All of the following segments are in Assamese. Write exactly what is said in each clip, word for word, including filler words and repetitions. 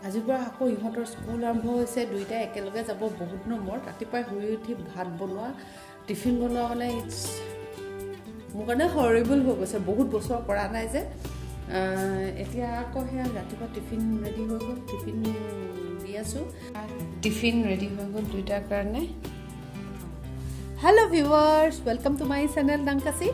আজিৰ পৰা আকৌ ইহঁতৰ স্কুল আৰম্ভ হৈছে দুইটা একেলগে যাব বহুত নম্বৰ ৰাতিপুৱাই শুই উঠি ভাত বনোৱা টিফিন বনোৱা মানে মোৰ কাৰণে হৰিবল হৈ গৈছে বহুত বছৰ কৰা নাই যে এতিয়া আকৌ হেয়া ৰাতিপুৱা টিফিন ৰেডি হৈ গ'ল টিফিন দি আছো টিফিন ৰেডি হৈ গ'ল দুইটাৰ কাৰণে hello' viewers welcome to my channel ডাংকাসী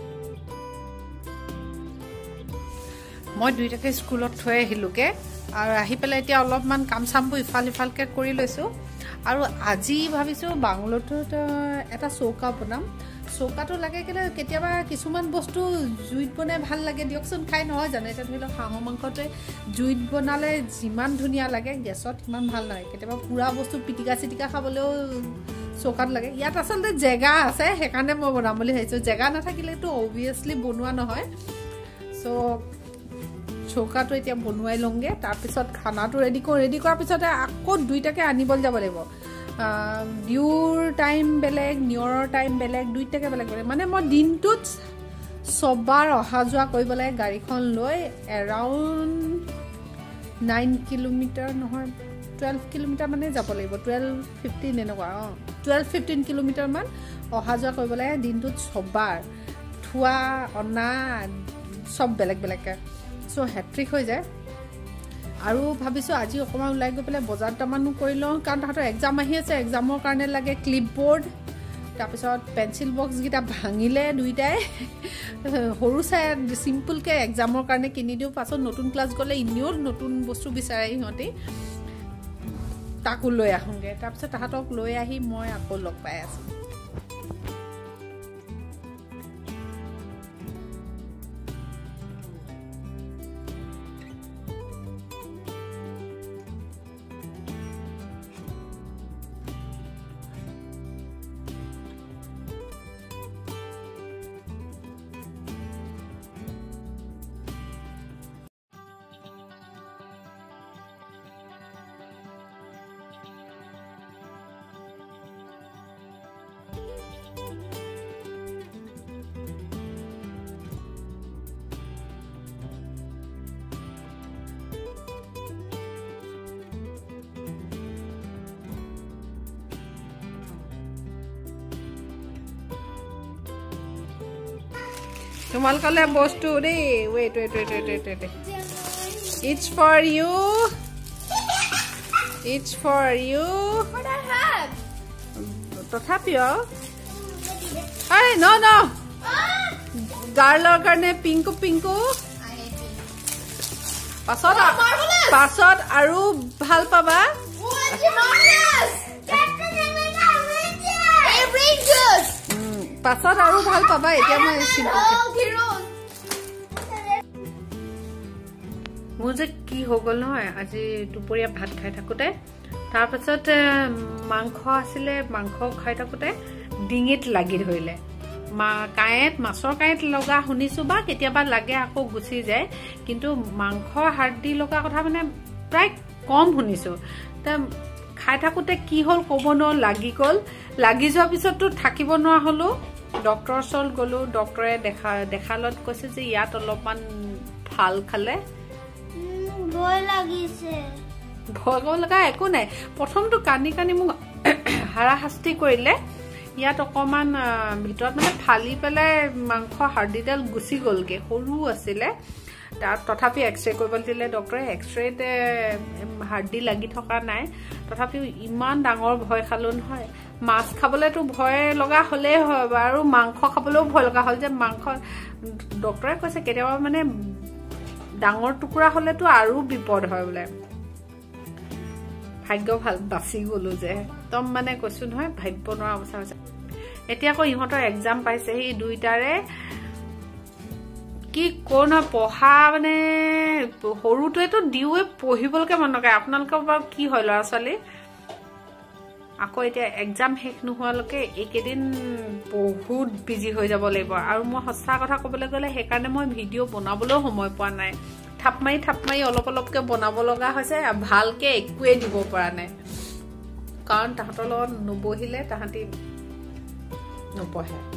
মই দুইটাকে স্কুলত থৈ আহিলোকে আৰু আহি পেলাই এতিয়া অলপমান কাম চামবোৰ ইফাল ইফালকে কৰি লৈছো আৰু আজি ভাবিছো বাংলোটোত এটা চৌকা বনাম চৌকাটো লাগে কেলে কেতিয়াবা কিছুমান বস্তু জুইত বনাই ভাল লাগে দিয়কচোন খাই নহয় জানো এটা ধৰি লওক হাঁহৰ মাংসতে জুইত বনালে যিমান ধুনীয়া লাগে গেছত সিমান ভাল লাগে কেতিয়াবা পুৰা বস্তু পিটিকা চিটিকা খাবলৈও চৌকাত লাগে ইয়াত আচলতে জেগা আছে সেইকাৰণে মই বনাম বুলি ভাবিছো জেগা নাথাকিলেতো অবভিয়াছলি বনোৱা নহয় সো চৌকাটো এতিয়া বনুৱাই লংগে তাৰ পিছত খানাটো ৰেডি কৰি ৰেডি কৰাৰ পিছতে আকৌ দুইটাকে আনিবল যাব লাগিব ডিউৰ টাইম বেলেগ নিয়ৰৰ টাইম বেলেগ দুইটাকে বেলেগ বেলেগ মানে মই দিনটোত সবাৰ অহা যোৱা কৰিব লাগে গাড়ীখন লৈ এৰাউণ্ড নাইন কিলোমিটাৰ নহয় টুৱেলভ কিলোমিটাৰ মানে যাব লাগিব টুৱেলভ ফিফটিন এনেকুৱা অঁ টুৱেলভ ফিফটিন কিলোমিটাৰ মান অহা যোৱা কৰিব লাগে দিনটোত সবাৰ থোৱা অনা সব বেলেগ বেলেগকে সো হেট্ৰিক হৈ যায় আৰু ভাবিছো আজি অকমান ওলাই গৈ পেলাই বজাৰ টামানো কৰি লওঁ কাৰণ তাহাঁতৰ এক্সাম আহি আছে এক্সামৰ কাৰণে লাগে ক্লিপবোৰ্ড তাৰপিছত পেঞ্চিল বক্স গিটা ভাঙিলে দুইটাই সৰু চাই চিম্পলকে এক্সামৰ কাৰণে কিনি দিওঁ পাছত নতুন ক্লাছ গ'লে ইনিও নতুন বস্তু বিচাৰে সিহঁতি তাকো লৈ আহোঁগে তাৰপিছত তাহাঁতক লৈ আহি মই আকৌ লগ পাই আছো তোমালোকলে বস্তু দেই wait wait wait wait wait it's for you it's for you what I have তথাপিও আরে no no গাৰ্লৰ কাৰণে পিংকু পিংকু পাছত পাছত আৰু ভাল পাবা পাছত আৰু ভাল পাবা এতিয়া মই মোৰ যে কি হৈ গ'ল নহয় আজি দুপৰীয়া ভাত খাই থাকোঁতে তাৰপাছত মাংস আছিলে মাংস খাই থাকোঁতে ডিঙিত লাগি ধৰিলে মা কাঁইট মাছৰ কাঁইট লগা শুনিছোঁ বা কেতিয়াবা লাগে আকৌ গুচি যায় কিন্তু মাংসৰ হাৰ্ডি লগা কথা মানে প্ৰায় কম শুনিছোঁ তা খাই থাকোঁতে কি হ'ল ক'ব নোৱাৰো লাগি গ'ল লাগি যোৱাৰ পিছততো থাকিব নোৱাৰা হ'লো ডক্টৰৰ ওচৰত গ'লো ডক্টৰে দেখা দেখালত কৈছে যে ইয়াত অলপমান ভাল খালে ভয় লাগিছে ভয় লগা একো নাই প্ৰথমটো কানি কানি মোক হাৰাশাস্তি কৰিলে ইয়াত অকমান ভিতৰত মানে ফালি পেলাই মাংস হাৰ্ডিডাল গুচি গ'লগে সৰু আছিলে তাত তথাপি এক্সৰে কৰিবলৈ দিলে ডক্টৰে এক্সৰেতে হাৰ্ডি লাগি থকা নাই তথাপিও ইমান ডাঙৰ ভয় খালো নহয় মাছ খাবলেতো ভয় লগা হ'লেই হয় আৰু মাংস খাবলৈও ভয় লগা হ'ল যে মাংস ডক্টৰে কৈছে কেতিয়াবা মানে ডাঙৰ টুকুৰা হ'লেতো আৰু বিপদ হয় বোলে ভাগ্য ভাল বাচি গ'লো যে একদম মানে কৈছো নহয় ভাবিব নোৱাৰা অৱস্থা হৈছে এতিয়া আকৌ ইহঁতৰ এক্সাম পাইছে সেই দুইটাৰে কি কোন পঢ়া মানে সৰুটোৱেতো দিওৱে পঢ়িবলৈকে মন নকৰে আপোনালোকৰ বাৰু কি হয় ল'ৰা ছোৱালী আকৌ এতিয়া এক্সাম শেষ নোহোৱালৈকে এইকেইদিন বহুত বিজি হৈ যাব লাগিব আৰু মই সঁচা কথা ক'বলৈ গ'লে সেইকাৰণে মই ভিডিঅ' বনাবলৈও সময় পোৱা নাই থাপ মাৰি থাপ মাৰি অলপ অলপকে বনাব লগা হৈছে ভালকে একোৱে দিব পৰা নাই কাৰণ তাহাঁতৰ লগত নবহিলে তাহাঁতি নপঢ়ে